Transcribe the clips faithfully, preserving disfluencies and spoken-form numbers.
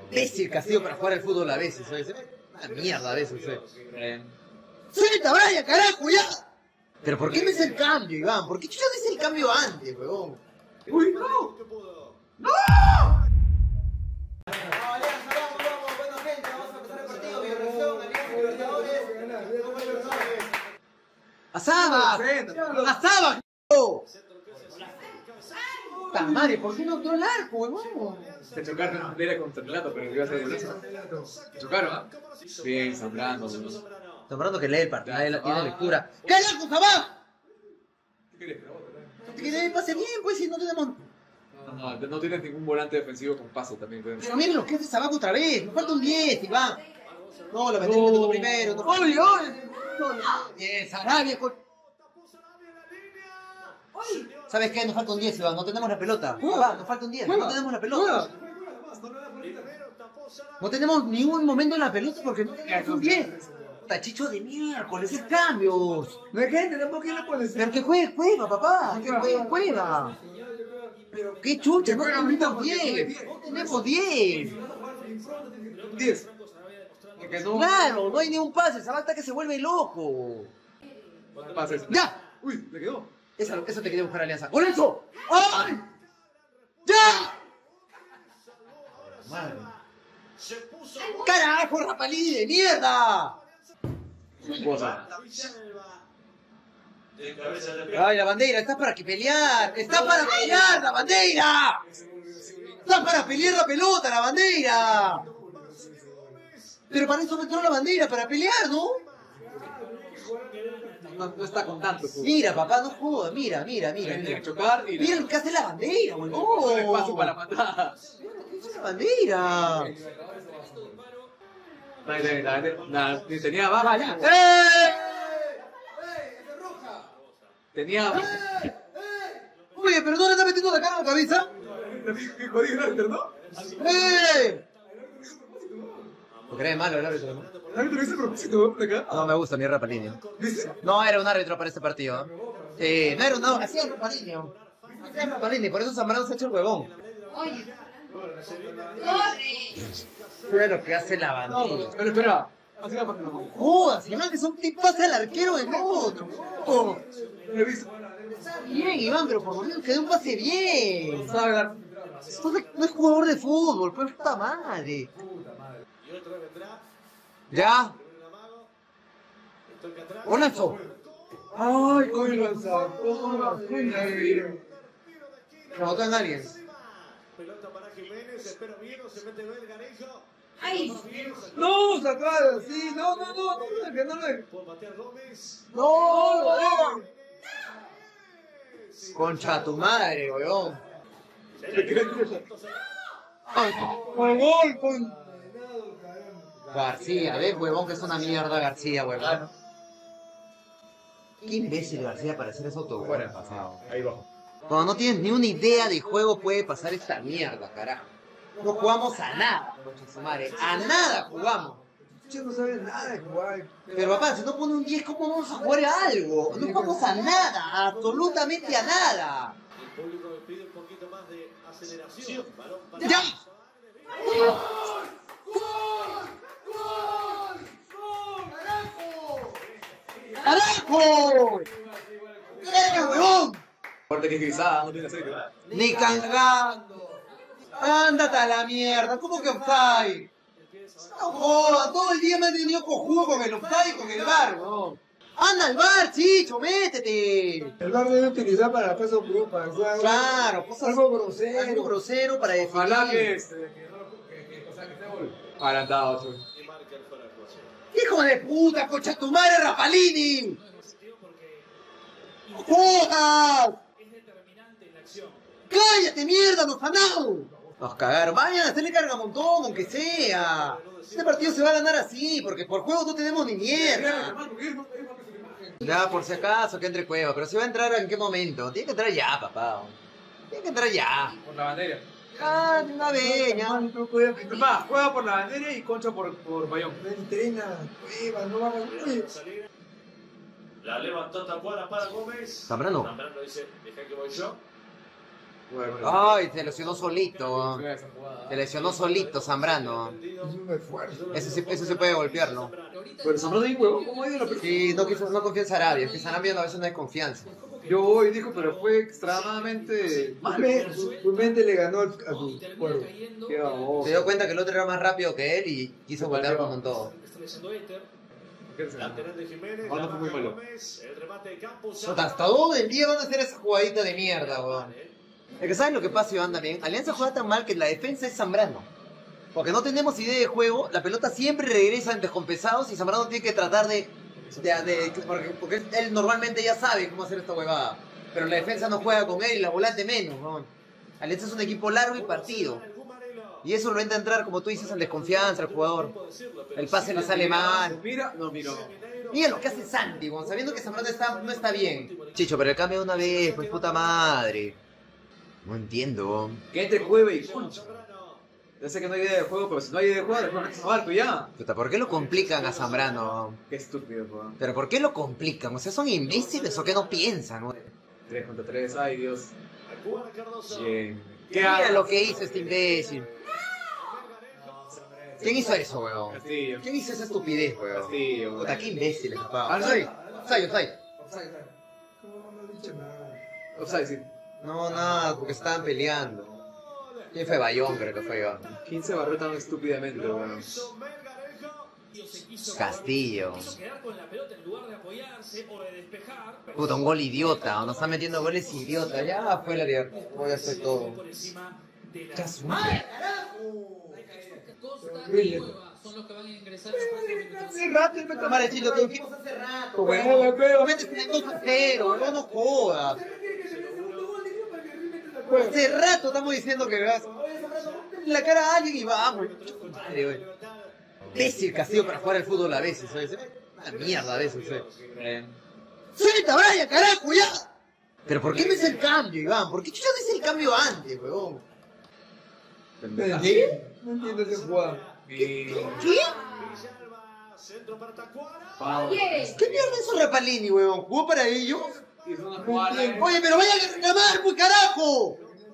imbécil que ha sido para jugar al fútbol a veces, ¿sabes? Una mierda a veces, ¿sabes? ¡Suelta, Brian, carajo, ya! ¿Pero por qué no es el cambio, Iván? ¿Por qué yo no hice el cambio antes, huevón? ¡Uy, no! ¡No! ¡Asaba! ¡Asaba, ¡no! ¡Puta madre! ¿Por qué no entró el arco, huevón? Se chocaron en bandera contra el Lato, pero iba a ser golazo. Se chocaron, ¿ah? Bien, Zambrano. Zambrano que lee el partido, tiene lectura. ¡Carajo, Sabá! ¿Qué querés? Que le pase bien, pues, si no tenemos... No, no, no tienes ningún volante defensivo con pase también. Creo. Pero miren lo que hace Sabaco otra vez, nos falta un diez, Iván. No, lo metemos no. primero. No. ¡Oye, oye! Bien, Sarabia con... ¿Sabes qué? Nos falta un diez, Iván, no tenemos la pelota. Iván, nos falta un diez, no tenemos la pelota. No tenemos ni un momento en la pelota porque no tenemos un diez. Tachicho de miércoles, es cambios. No hay gente, tampoco quién le pones. Pero que juegue Cueva, papá. Que juegue Cueva. Pero qué chucha, no tenemos diez. No tenemos diez. diez. Claro, no hay ni un pase. Sabata que se vuelve loco. Pases. ¡Ya! Uy, le quedó. Eso, eso te quería buscar, Alianza. ¡Lorenzo! ¡Ay! ¡Ya! Madre. ¡Carajo, Rapalini de mierda! Cosa. Ay, la bandera, está para que pelear. Está para pelear la bandera. Está para pelear la pelota, la bandera. Pero para eso me entró la bandera, para pelear, ¿no? No, no está con tanto. Pues. Mira, papá, no jodas. Mira, mira, mira. Mira, chocar y mira lo que hace la bandera, boludo. No hay espacio para matar. La bandera. Tenía baja ya. ¡Eh! Tenía. ¡Eh! Oye, pero no le está metiendo la cara a la cabeza. ¿Qué jodido el árbitro, no? ¡Eh! Porque era de malo el árbitro, ¿no? ¿El árbitro hizo a propósito de acá? No me gusta ni Rapalini. No era un árbitro para este partido. Eh, no era un árbitro. Hacía Rapalini. Hacía Rapalini, por eso Zambrano se ha hecho el huevón. Oye. ¡Corre! Mira lo que hace la bandera. Pero espera. Así la página. Jodas, Iván, que son tipos al arquero del otro. Oh. Lo he visto. Está bien, Iván, pero por lo menos que dé un pase bien. Sabe dar. Esto no es jugador de fútbol, pues puta madre. ¿Ya? ¡Golazo! Ay, coño, lanzado. Rebotó en alguien. Pelota para Jiménez, espera bien, se mete el Garejo. ¡Ay! No, sacado, sí, no, no, no, no, que no le. Puede patear Gómez. ¡No! no. Concha tu madre, weón. ¡Con gol, con. García, ¿ves, huevón? Que es una mierda García, huevón. Qué imbécil García para hacer eso todo. Fuera pasado. Ahí bajo. Cuando no tienes ni una idea de juego puede pasar esta mierda, carajo. No jugamos a nada, concha su madre. A nada jugamos. Yo no sabe nada de jugar. Pero papá, si no pone un diez, ¿cómo vamos a jugar a algo? No jugamos a nada, absolutamente a nada. El público le pide un poquito más de aceleración. Balón para... ¡Ya! ¡Carajo! ¡Qué huevón! Aparte que es grisada, no tiene aceite. Ni cagando. Ándate a la mierda, ¿cómo que offside? No jodas, todo el día me han tenido cojudo con el offside y con el bar, ¿no? Anda al bar, chicho, métete. El bar debe utilizar para paso por para jugar. Claro, cosas, algo grosero. Algo grosero para definir. Ojalá que este, que no, que, que, o sea, que esté gol. Adelantado, chulo. ¡Hijo de puta, concha tu madre, Rapalini! ¡Jodas! ¡Cállate, mierda, nos ganamos! Nos cagaron. Vayan a hacerle carga montón, aunque sea. Este partido se va a ganar así, porque por juego no tenemos ni mierda. Ya, por si acaso, que entre Cueva. Pero si va a entrar, ¿en qué momento? Tiene que entrar ya, papá. Tiene que entrar ya. Por la bandera. Ah, de una vez, ya. Es más, juega por la bandera y Concha por, por Bayón. No entrena, Cueva, no vamos La levantó Tacuara para Gómez. Zambrano. Zambrano dice, deja que voy yo. Bueno, Ay, se lesionó solito. Se lesionó solito Zambrano. Es un esfuerzo. Eso sí, eso sí puede golpearlo. Pero Zambrano ahí, huevón, ¿cómo ha ido la pelota? Sí, no, quiso, no confía en Sarabia. Es que Sarabia a veces no hay confianza. Yo hoy dijo, pero fue extremadamente mal. Su, su mente le ganó al- a su cuerpo. Qué baboso. Se dio cuenta que el otro era más rápido que él y quiso voltear con todo. Lateral de Jiménez. Ah, no, la fue muy baja malo. Gómez, el remate de Campos. Puta, ¿hasta dónde el día van a hacer esa jugadita de mierda, weón? Es que ¿saben lo que pasa, Iván, también? Alianza juega tan mal que la defensa es Zambrano. Porque no tenemos idea de juego, la pelota siempre regresa en descompensados y Zambrano tiene que tratar de... de, de- porque, porque él normalmente ya sabe cómo hacer esta huevada. Pero la defensa no juega con él y la volante menos, weón. Alianza es un equipo largo y partido. Y eso lo entra a entrar, como tú dices, en desconfianza al jugador. El pase le sale mal. Mira, no, mira. Mira lo que hace Santi, weón, sabiendo que Zambrano está, no está bien. Chicho, pero el cambio de una vez, pues puta madre. No entiendo, weón. Que entre Cueva y Concha. Ya sé que no hay idea de juego, pero si no hay idea de juego, después metes a Barco ya. Puta, ¿por qué lo complican a Zambrano, weón? Qué estúpido, weón. ¿Pero por qué lo complican? O sea, ¿son imbéciles o qué no piensan, weón? tres contra tres, ay Dios. Juan Cardoso. Bien. ¿Qué Mira hago? lo que hizo este imbécil. ¿Quién hizo eso, weón? Castillo. ¿Quién hizo esa estupidez, weón? Castillo, weón. Puta, qué imbéciles, papá. Ah, Offside, offside, offside. No, no he dicho nada. Offside, sí. No, nada, porque estaban peleando. ¿Quién fue Bayón? Creo que fue Iván. ¿Quién se barrió tan estúpidamente, weón? Castillo. Puta, un gol idiota. Nos están metiendo goles idiota. Ya fue la libertad. Voy a hacer todo. Ya su madre. Son los que van a ingresar. Hace rato el Tomar el chilo, te dijimos hace rato, weón. Lo metes en el dos a cero, weón, no jodas. Hace rato estamos diciendo que vas en la cara a alguien y vamos. Madre, weón. Imbécil Castillo para jugar al fútbol a veces, ¿sabes? Una mierda a veces, ¿sabes? ¡Suelta, Brian, carajo, ya! Pero ¿por qué no es el cambio, Iván? ¿Por qué yo no hice el cambio antes, weón? ¿Qué? No entiendo ese jugador. ¿Qué? Centro para Tacuara. Oye, ¿Qué mierda hizo Rapalini, weón? ¿Jugó para ellos? Hizo una jugada. Oye, pero vayan a reclamar, pues carajo.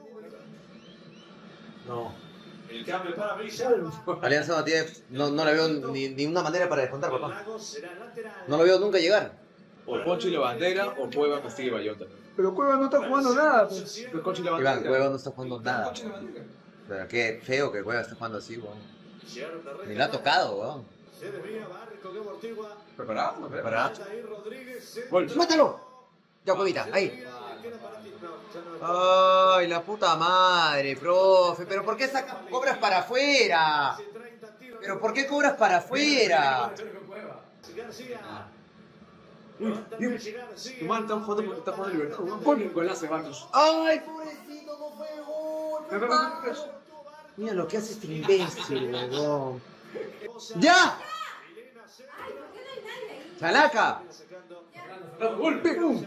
No. El cambio para Villalba. Alianza no tiene, no, no la veo ni, ni una manera para descontar, papá. Lagos será lateral. No lo veo nunca llegar. O Concho y la bandera, o Cueva, Castillo y Bayón también. Pero Cueva no está jugando nada, pues. Pero Concho y la Iván, bandera. Cueva no está jugando nada. Pero qué feo que Cueva esté jugando así, weón. Llegaron de Ni lo ha tocado, weón. Se desvía Barrico que amortigua. ¿Preparado? Para. Aldair Rodríguez. centro. Gol. ¡Mátalo! Ya, Cuevita, ahí. Queda para ti. No, ya no. Ay, la puta madre, profe. ¿Pero por qué sacas, cobras para afuera? treinta tiros. ¿Pero por qué cobras para afuera? García. Dios. Tu mal está jugando porque está jugando Libertad, weón. Gol, un golazo de Barcos. Ay, pobrecito, no fue gol. Barcos. Mira lo que hace este imbécil, weón. ¡Ya! ¡Chalaca! Gol, pum.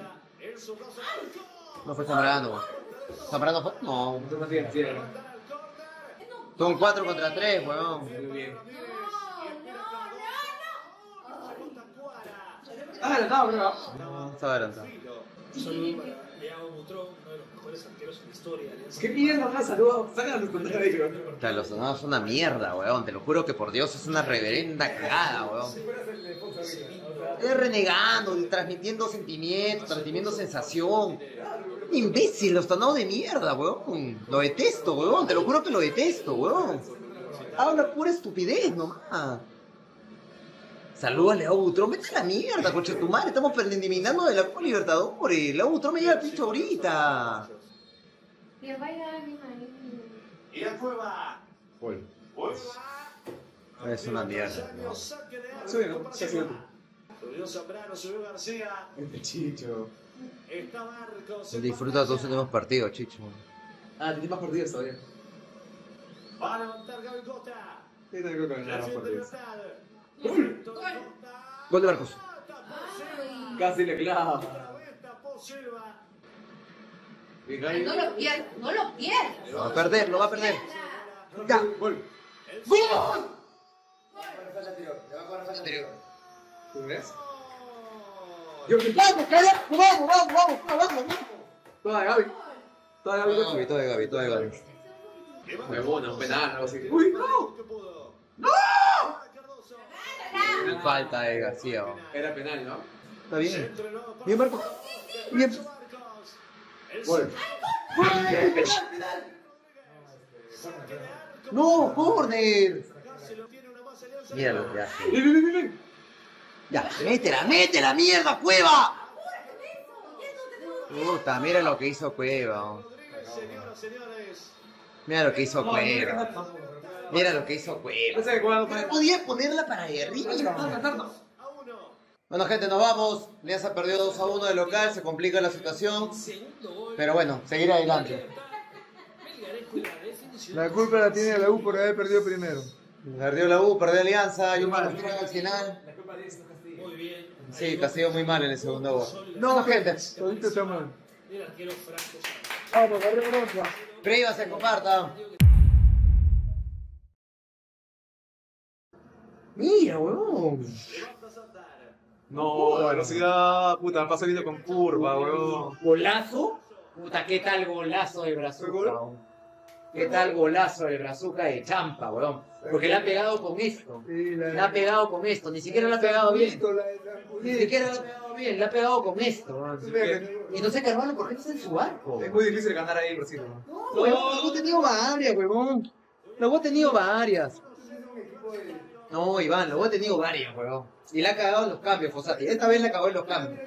No fue Zambrano. ¿Zambrano fue? No. No tiene, tiene. Son cuatro contra tres, weón. Muy bien. Ah, Ah, no, bro. No, está adelantado. ¿Qué mierda más saludos? Sacan a los contrarios. Claro, los sonados son una mierda, weón. Te lo juro que por Dios es una reverenda cagada, weón. Es renegando, transmitiendo sentimientos, transmitiendo sensación. Imbécil, los tonados de mierda, weón. Lo detesto, weón. Te lo juro que lo detesto, weón. Habla pura estupidez nomás. Saluda a Leao Butrón, vete a la mierda, coche tu madre. Estamos eliminando de la Copa Libertadores. Leao Butrón me lleva el pincho ahorita. le va a dar a mi marido. Y a Cueva. Gol. Cueva. Es una mierda, ¿no? Saque de Sí, ¿no? Sí, sí. Subió Zambrano, subió García. Este chicho. Está Barcos. Disfruta todos los últimos partidos, Chicho. Ah, tiene más partidos todavía. Va a levantar Gaby Cota. Sí, tengo que ganar más Defiende partidos. Libertad. Gol de Barcos. Casi le clava. Ay, no lo pierdas, no lo pierdas. Lo va a perder, lo va a perder. Ya. Gol. ¡Gol! ¿Tú crees? ¡Vamos, carajo! ¡Vamos, vamos, vamos! ¡Vamos, vamos! Toda Gaby. Todo de Gaby. Gaby, todo de Gaby, todo de Gaby. Huevona, un penal, algo así. Uy, no. Falta de García. Era penal, ¿no? Está bien. Bien, Marco. Bien. Gol. No, corner. Mira lo que hace. Ven, ven, ven, ven. Ya, métela, métela, mierda, Cueva. Puta, mira lo que hizo Cueva. Mira lo que hizo Cueva. Mira lo que hizo Cueva. No podía ponerla para ahí arriba. Bueno, gente, nos vamos. Alianza perdió dos a uno de local, se complica la situación. Pero bueno, seguir adelante. La culpa la tiene la U por haber perdido primero. Perdió la U, perdió Alianza, y un Castillo al final. Sí, Castillo muy mal en el segundo gol. No, gente. Todito está mal. Vamos, arriba, Priva se comparta. Mira, huevón. No, velocidad, puta, paso video con curva, weón. ¿Golazo? Puta, ¿qué tal golazo de Brazuca, weón? ¿Qué tal golazo de Brazuca de Champa, weón? Porque le ha pegado con esto. Sí, la- Le ha pegado con esto, ni siquiera le ha pegado bien. Visto la- la- Ni siquiera le ha pegado bien, le ha pegado con esto, weón. Y no sé Carvalho, ¿por qué no está en su arco? Es muy difícil ganar ahí, Brasil. No, la U ha tenido varias, huevón. La U ha tenido varias. No, Iván, la U ha tenido varias, huevón. Y la ha cagado en los cambios, Fossati. Esta vez la cagó en los cambios.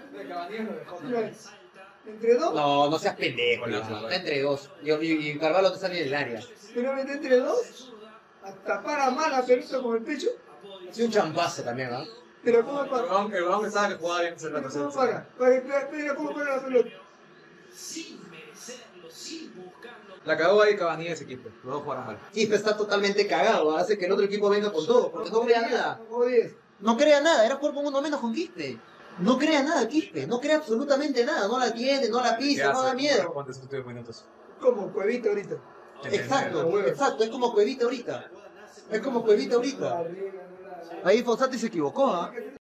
¿Entre dos? No, no seas pendejo, no, está entre dos. Y, y, y Carvalho te sale en el área. ¿Pero mete entre dos? Hasta para mal a Perito con el pecho. Sí, un champazo también, ¿ah? Pero ¿cómo El para? weón, el weón pensaba que jugaba bien ese rato. ¿Cómo para? Para, para, para, ¿cómo para la pelota? La cagó ahí Cavani ese equipo. Los dos jugaron mal. Quispe está totalmente cagado, hace que el otro equipo venga con todo, porque no crea nada. Como diez. No crea nada, era jugar con uno menos con Quispe. No crea nada, Quispe, no crea absolutamente nada. No la tiene, no la pisa, no da miedo. ¿Cuántos últimos minutos? Como Cuevita ahorita. Exacto, exacto, es como Cuevita ahorita. Es como Cuevita ahorita. Ahí Fossati se equivocó, ¿ah?